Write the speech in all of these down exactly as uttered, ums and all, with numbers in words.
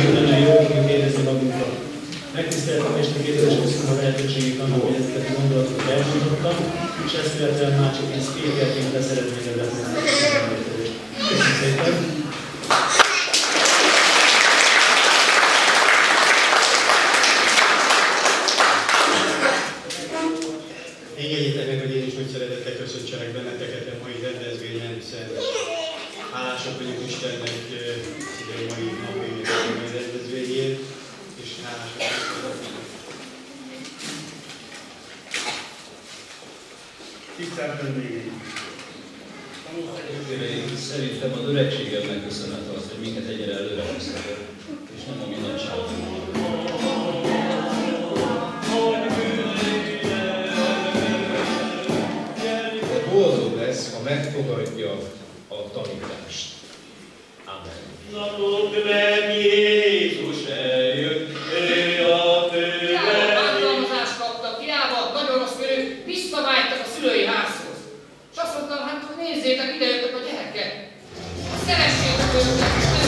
lenne jó, hogy kérdezni magunkat. Megtiszteltem Isten kérdezés, köszönöm a lehetőségét annak, hogy ezeket a gondolatokat elmondottam, és ezt követően már csak egy speakerként leszeretnék vezetni. Köszönöm szépen! Engedjétek meg, hogy én is úgy szeretettel köszöntselek benneteket a mai rendezvényen, hiszen hálásak vagyunk Istennek a mai napi rendezvényért, és hálásak vagyunk. Tisztelt vendégeim! Szerintem az öregségemnek köszönhető az, hogy minket egyre előre hoztak, és nem a mindenságban. Boldog lesz, ha megfogadja a tanítást. Amen. Napod meg Jézus eljött, ő a főben. Hiába bántalmazást kaptak, hiába nagyon rossz körül, visszavágytak a szülői házhoz. És azt mondtam, hát nézzétek, ide jöttek a gyerekek. Szeressétek őket, és nem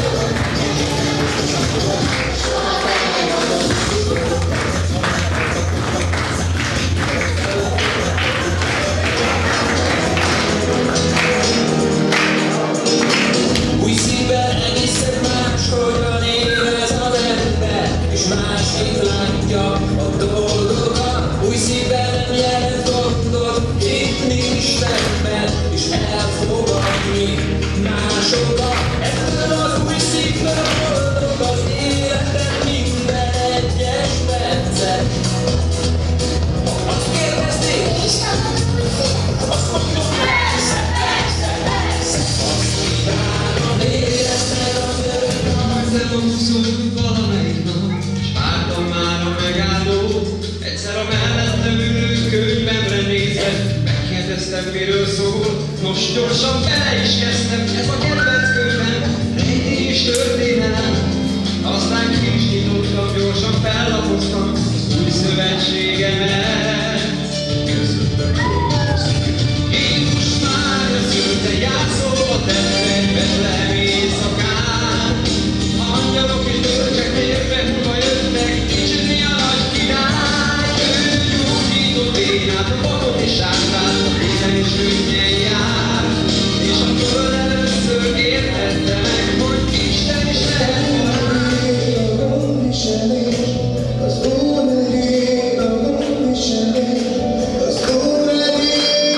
Új szívvel egészen máshogyan érez az ember, és másképp látja a dolgokat. Új szívvel nem jelent gondot hitni Istenben, és elfogadni másokat. Ebből az új szívből boldog az életben minden egyes percet. Azt kérdezték, azt mondjuk, persze, persze, persze. Azt kívánom, érezd meg az öröm. Elhúzódunk valamelyik nap, s vártam már a megállót. Egyszer a mellettem ülő könyvemre nézett, megkérdeztem, miről szól. Nos, gyorsan bele is kezdtem, ez a kedvenc könyvem, rejtély és történelem. Aztán ki is nyitottam, gyorsan fellapoztam az új szövetségemet. Közöttem dolgozik. Jézus már a szülte játszóba tette egy Betlehem éjszakán. Angyalok és bölcsek térbe húva jöttek, dicsérni a nagy király. Ő gyógyított bénát, a vakot és sántát, éhen és könnyen jár. És akkor először értette meg, hogy Isten is lehet valami. A gondviselés, az Úr elé, a gondviselés, az Úr elé,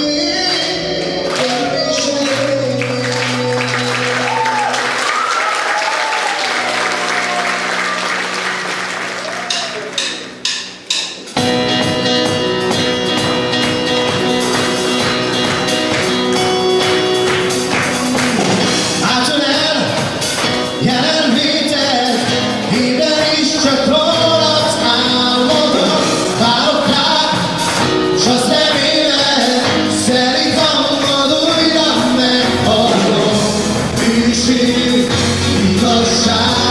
gondviselés. Átölel, jelenléted, minden is csak rólad álmodom. Várok rád, s azt remélem, szerint hangod újra meghallom. Bűség, igazság,